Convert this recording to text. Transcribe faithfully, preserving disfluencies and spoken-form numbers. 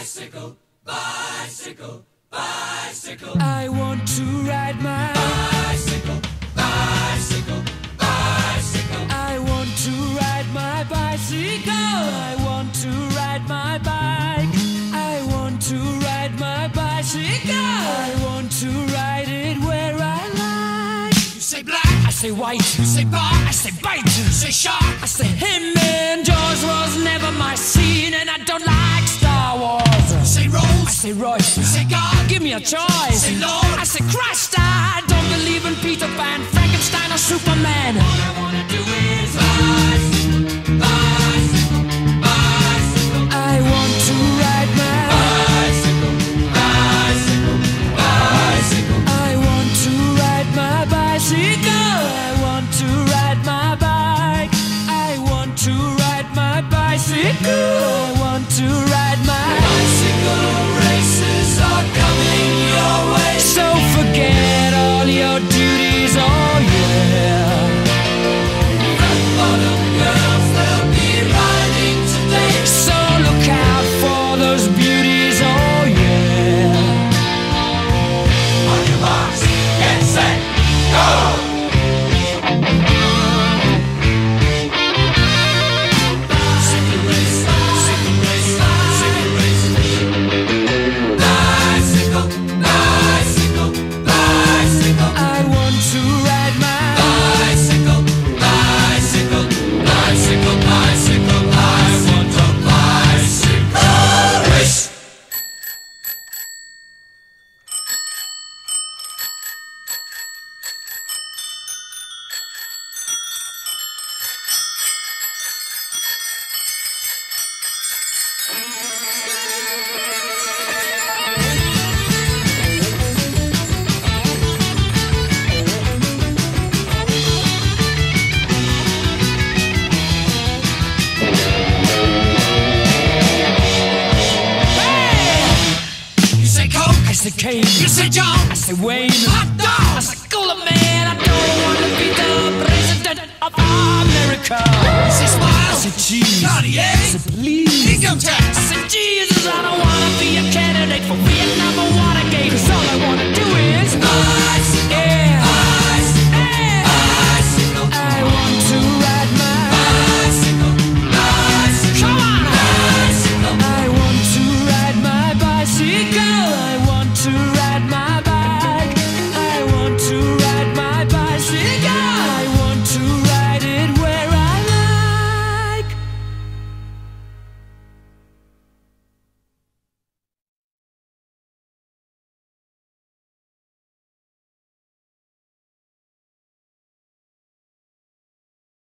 Bicycle, bicycle, bicycle. I want to ride my bicycle, bicycle, bicycle. I want to ride my bicycle. I want to ride my bike. I want to ride my bicycle. I want to ride it where I like. You say black, I say white. you say bar, I say bite. you say shark, I say him and Jaws was never my scene, and I don't like Star Wars. you say I rose, say Royce. you say God, Give me a choice. say Lord. I say Christ. I don't believe in Peter Pan, Frankenstein, or Superman. All I wanna do is bicycle, bicycle, bicycle. I want to ride my Bicycle, bicycle, bicycle. I want to ride my bicycle. I want to ride my bike. I want to ride my bicycle. I want to ride my Bicycle races are coming your way. So forget all your duties, oh yeah. Red bottom girls, they'll be riding today. So look out for those beauties, oh yeah. On your marks, get set, go! Bicycle race, bicycle race, bicycle race. Bicycle, bicycle, bicycle. I want to ride my Bicycle, bicycle, bicycle, bicycle. I want a bicycle race. You say Coke, I say Kane. you say John, I say Wayne. hot I dog. say cooler man. I don't want to be the president of America. You say I smile, say cheese. Cartier, I say please. income I tax. say Jesus. I don't want to be a candidate for Vietnam or Watergate. 'Cause all I want to do is Bicycle,